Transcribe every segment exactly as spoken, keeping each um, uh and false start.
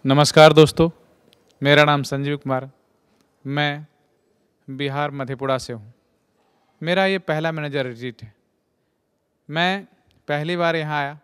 नमस्कार दोस्तों, मेरा नाम संजीव कुमार। मैं बिहार मधेपुरा से हूँ। मेरा ये पहला मैनेजर रिट्रीट है। मैं पहली बार यहाँ आया।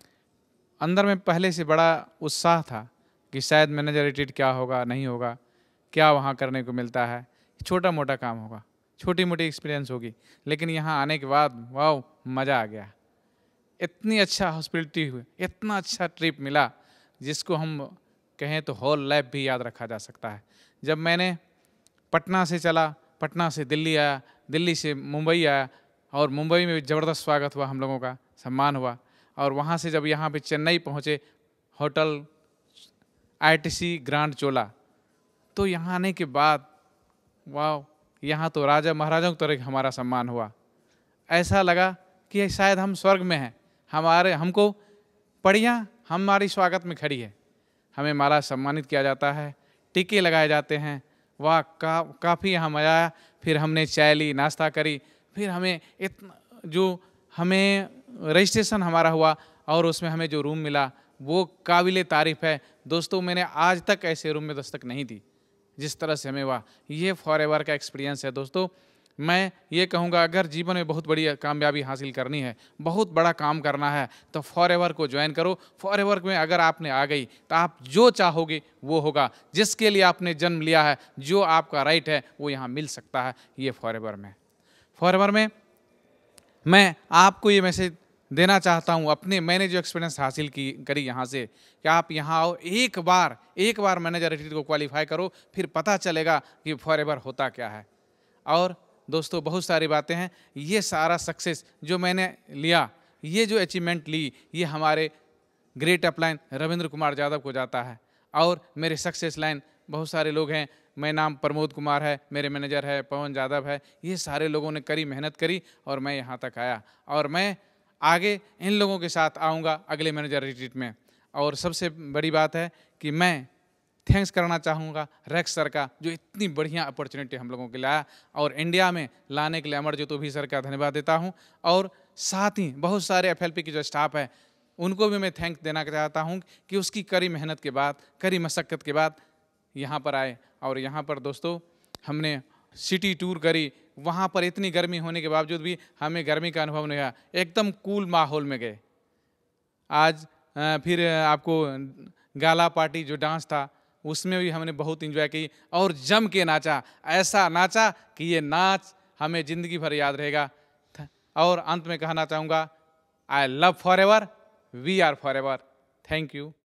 अंदर में पहले से बड़ा उत्साह था कि शायद मैनेजर रिट्रीट क्या होगा, नहीं होगा, क्या वहाँ करने को मिलता है, छोटा मोटा काम होगा, छोटी मोटी एक्सपीरियंस होगी। लेकिन यहाँ आने के बाद वाह, मज़ा आ गया। इतनी अच्छा हॉस्पिटलिटी हुई, इतना अच्छा ट्रिप मिला जिसको हम कहें तो होल लाइफ भी याद रखा जा सकता है। जब मैंने पटना से चला, पटना से दिल्ली आया, दिल्ली से मुंबई आया और मुंबई में भी ज़बरदस्त स्वागत हुआ, हम लोगों का सम्मान हुआ। और वहाँ से जब यहाँ पे चेन्नई पहुँचे, होटल आईटीसी ग्रांड चोला, तो यहाँ आने के बाद वाह, यहाँ तो राजा महाराजाओं की तरह हमारा सम्मान हुआ। ऐसा लगा कि शायद हम स्वर्ग में हैं। हमारे हमको पड़ियाँ हमारी स्वागत में खड़ी है। हमें माला सम्मानित किया जाता है, टीके लगाए जाते हैं। वाह, का काफ़ी यहाँ मज़ा आया। फिर हमने चाय ली, नाश्ता करी। फिर हमें इतना जो हमें रजिस्ट्रेशन हमारा हुआ और उसमें हमें जो रूम मिला वो काबिले तारीफ़ है। दोस्तों, मैंने आज तक ऐसे रूम में दस्तक नहीं दी जिस तरह से हमें हुआ। ये फॉर एवर का एक्सपीरियंस है। दोस्तों, मैं ये कहूँगा, अगर जीवन में बहुत बड़ी कामयाबी हासिल करनी है, बहुत बड़ा काम करना है, तो फॉर एवर को ज्वाइन करो। फॉर एवर में अगर आपने आ गई तो आप जो चाहोगे वो होगा। जिसके लिए आपने जन्म लिया है, जो आपका राइट है, वो यहाँ मिल सकता है। ये for ever Forever ever में मैं आपको ये मैसेज देना चाहता हूँ। अपने मैंने जो एक्सपीरियंस हासिल की करी यहाँ से, कि आप यहाँ आओ, एक बार एक बार मैनेजर रिट्रीट को क्वालिफाई करो, फिर पता चलेगा कि फॉर एवर होता क्या है। और दोस्तों, बहुत सारी बातें हैं। ये सारा सक्सेस जो मैंने लिया, ये जो अचीवमेंट ली, ये हमारे ग्रेट अपलाइन रविंद्र कुमार यादव को जाता है। और मेरे सक्सेस लाइन बहुत सारे लोग हैं। मैं नाम प्रमोद कुमार है, मेरे मैनेजर है पवन यादव है। ये सारे लोगों ने करी मेहनत करी और मैं यहाँ तक आया। और मैं आगे इन लोगों के साथ आऊँगा अगले मैनेजर रिट्रीट में। और सबसे बड़ी बात है कि मैं थैंक्स करना चाहूँगा रेक्स सर का, जो इतनी बढ़िया अपॉर्चुनिटी हम लोगों के लाया और इंडिया में लाने के लिए अमरज्योत भी सर का धन्यवाद देता हूँ। और साथ ही बहुत सारे एफएलपी की जो स्टाफ है, उनको भी मैं थैंक देना चाहता हूँ कि उसकी कड़ी मेहनत के बाद, कड़ी मशक्क़त के बाद यहाँ पर आए। और यहाँ पर दोस्तों, हमने सिटी टूर करी। वहाँ पर इतनी गर्मी होने के बावजूद भी हमें गर्मी का अनुभव नहीं हुआ, एकदम कूल माहौल में गए। आज फिर आपको गाला पार्टी जो डांस था, उसमें भी हमने बहुत इंजॉय की और जम के नाचा। ऐसा नाचा कि ये नाच हमें ज़िंदगी भर याद रहेगा। और अंत में कहना चाहूँगा, I love Forever, we are Forever. Thank you.